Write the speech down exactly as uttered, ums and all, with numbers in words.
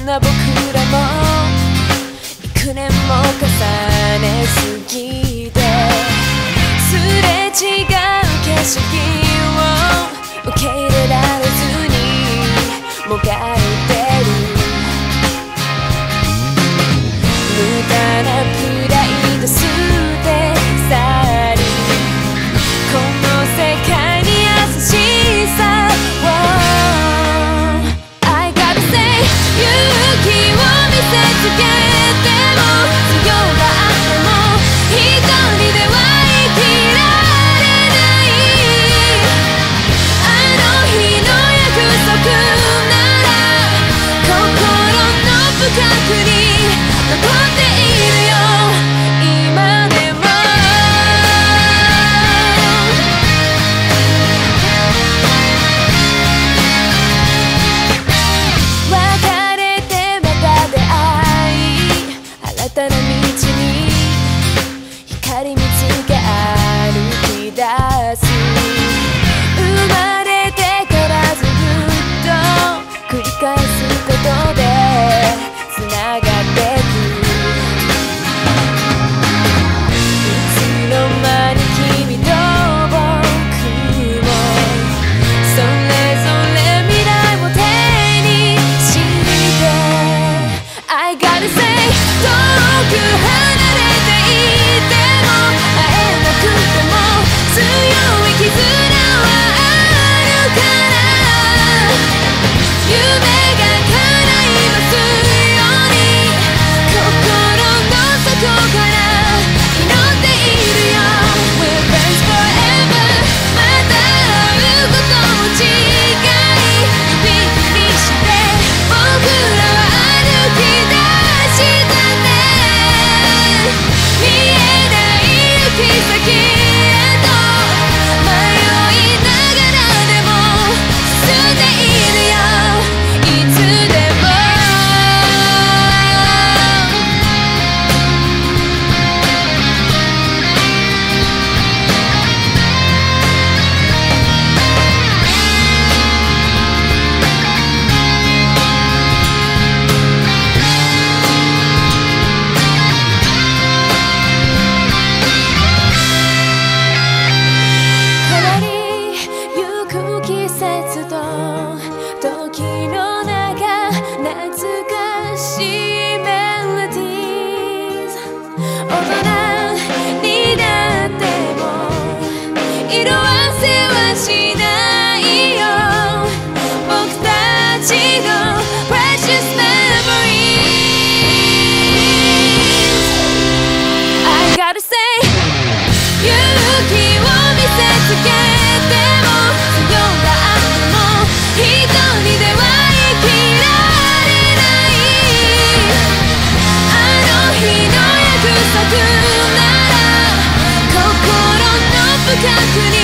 な僕らも幾年も重ねすぎて、すれ違う景色を受け入れられずにもがいてる。無駄なプライド捨て去り、この世界に優しさを I gotta say 勇気を見せつけても強があっても一人では生きられない。あの日の約束なら心の深くに残っているよ今でも。別れてまた出会い、新たな道に光見つけ歩き出す。生まれてからずっと繰り返すことでつながってく。いつの間に君と僕もそれぞれ未来を手にして I gotta say 遠く離れていても会えなくても強い絆はあるから、夢が叶いますように心の底から祈っているよ。 We're friends forever また会うことを誓い指にして僕らは歩き出したね。見えない行き先へと迷いながらでも進んでいるよいつでも。変わりゆく季節と時の中懐かしいメロディーズ。大人になっても色あせはしないよ僕たちの Precious Memories。 I gotta say 勇気を見せつけても強があっても一人では生きられない。あの日の約束なら心の深くに